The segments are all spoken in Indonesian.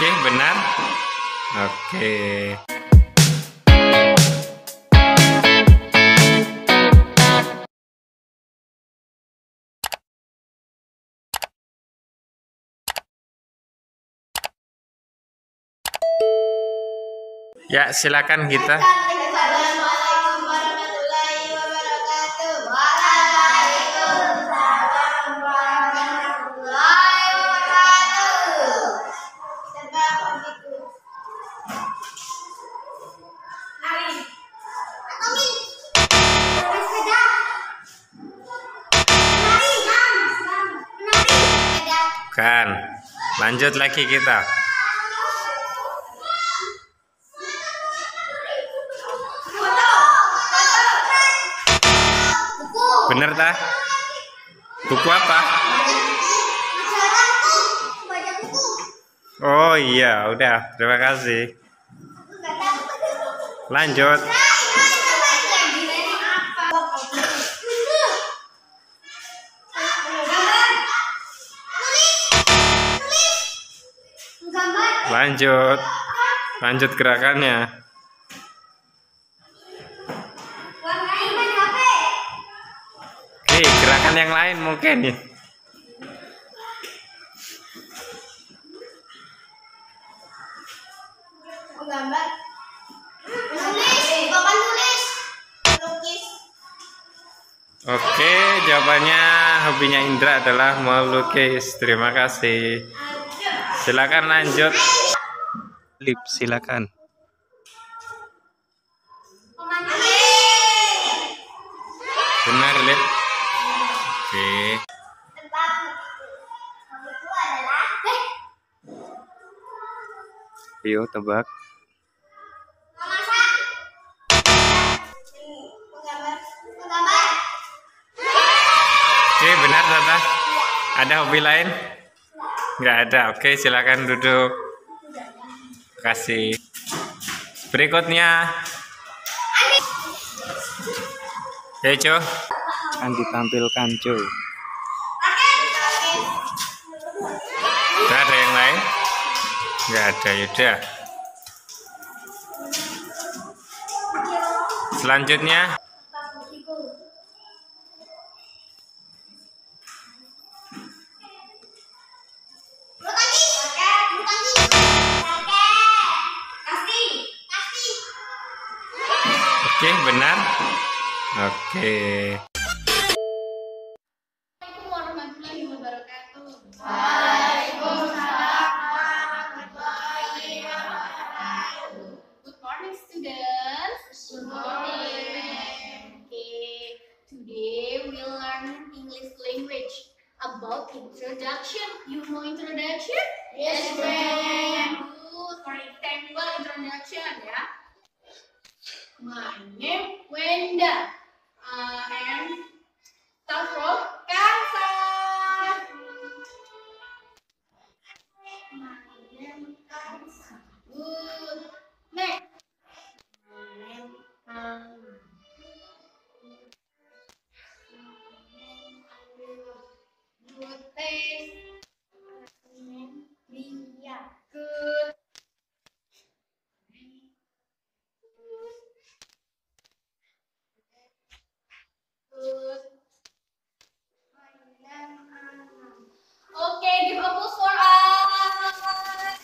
Oke, benar. Oke. Ya, silakan kita. Assalamualaikum warahmatullahi wabarakatuh. Waalaikumsalam warahmatullahi wabarakatuh. Tebak begitu. Nari. Atomin. Sepeda. Nari. Nari. Sepeda. Kan. Lanjut lagi kita. Bener tah? Buku apa? Oh iya, udah. Terima kasih. Lanjut. Lanjut. Lanjut gerakannya. Oke, gerakan yang lain mungkin ya. Gambar. Tulis, papan tulis. Lukis. Oke, jawabannya hobinya Indra adalah melukis. Terima kasih. Silakan lanjut. Lip, silakan. Benar, Lip. Oke. Ayo tebak. Oke, benar Tata. Ada hobi lain? Nggak ada. Oke, silakan duduk. Terima kasih. Berikutnya. Ya, Co. Akan ditampilkan, Co. Nggak ada yang lain? Nggak ada, yaudah. Selanjutnya. Oke, benar. Oke. Assalamualaikum warahmatullahi wabarakatuh. Waalaikumsalam warahmatullahi wabarakatuh. Good morning, students. Good morning. Okay, today we learn English language about introduction. You know introduction? Yes, ma'am. Good. For example, introduction, ya. My name Wenda. And start from Kansas. My name Kansas. Good. Next. My name Anna. Good. Thanks. My name Lia. Good. Good. My name Anna. Okay, give applause for us.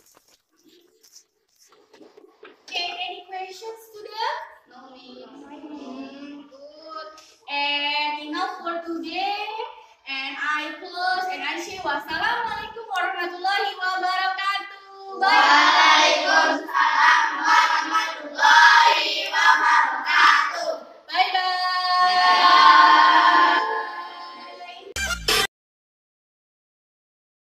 Okay, any questions, student? No need. Good. And enough for today. And I close and I say wassalamualaikum warahmatullahi wabarakatuh. Bye. Waalaikumsalam.